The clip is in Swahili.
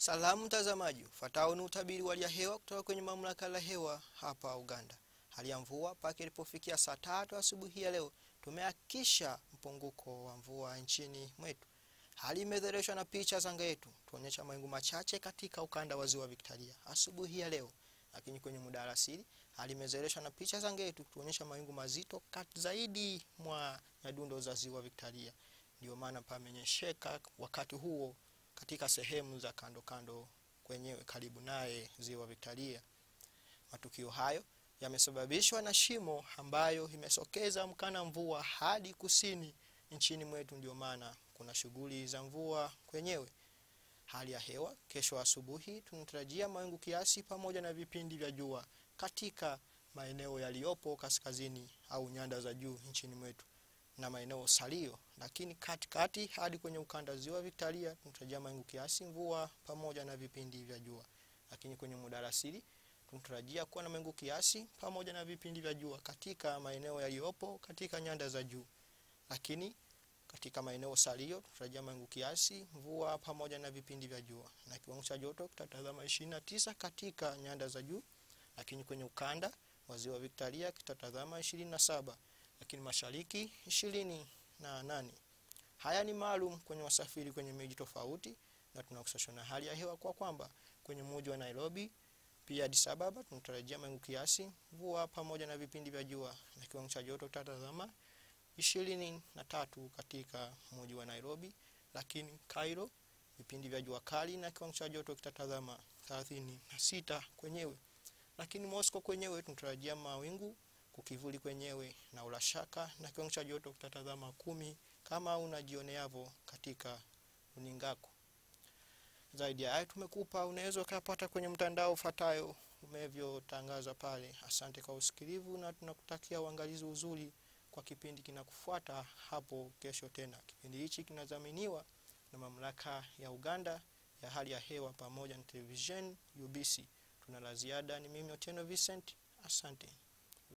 Salamu mtazamaji, ufuatao ni utabiri wa hali ya hewa kutoka kwenye mamlaka ya hewa hapa Uganda. Hali ya mvua mpaka ilipofikia saa 3 asubuhi ya leo, tumehakikisha mpunguko wa mvua nchini mwetu. Hali imedhihirishwa na picha za anga yetu, tuonyesha mawingu machache katika ukanda wa Ziwa Victoria asubuhi ya leo. Lakini kwenye muda alasiri, hali imedhihirishwa na picha za anga yetu, tuonyesha mawingu mazito kati zaidi mwa nyadundo za Ziwa Victoria. Ndio maana pamenyesheka wakati huo katika sehemu za kando kando kwenyewe karibu naye Ziwa Victoria. Matukio hayo yamesababishwa na shimo ambayo imesokeza mkana mvua hadi kusini nchini mwetu, ndio maana kuna shughuli za mvua kwenyewe. Hali ya hewa kesho asubuhi tunatarajia mawingu kiasi pamoja na vipindi vya jua katika maeneo yaliyopo kaskazini au nyanda za juu nchini mwetu na maeneo salio, lakini katikati hadi kwenye ukanda Ziwa Victoria tunatarajia mawingu kiasi, mvua pamoja na vipindi vya jua. Lakini kwenye muda alasiri tunatarajia kuwa na mawingu kiasi pamoja na vipindi vya jua katika maeneo yaliyopo katika nyanda za juu. Lakini katika maeneo salio tunatarajia mawingu kiasi, mvua pamoja na vipindi vya jua. Na kiwango cha joto kitatazama 29 katika nyanda za juu, lakini kwenye ukanda wa Ziwa Victoria kitatazama 27, lakini mashariki 28. Haya ni maalum kwenye wasafiri kwenye miji tofauti, na tunakusashona na hali ya hewa kwa kwamba kwenye mji wa Nairobi pia Addis Ababa tunatarajia mawingu kiasi, mvua pamoja na vipindi vya jua, na kiwango cha joto kitatazama 23 katika mji wa Nairobi. Lakini Cairo vipindi vya jua kali na kiwango cha joto kitatazama 36 kwenyewe. Lakini Moscow kwenyewe tunatarajia mawingu, kukivuli kwenyewe na ulashaka, na kiwango cha joto kitatazama 10 kama unajioneavo katika uningako. Zaidi ya hayo tumekupa unaweza kupata kwenye mtandao ufuatayo umevyotangaza pale. Asante kwa usikilivu na tunakutakia uangalizi uzuri kwa kipindi kinakufuata hapo kesho tena. Kipindi hichi kinadhaminiwa na mamlaka ya Uganda ya hali ya hewa pamoja na television UBC. Tuna la ziada. Ni mimi Otieno Vincent. Asante.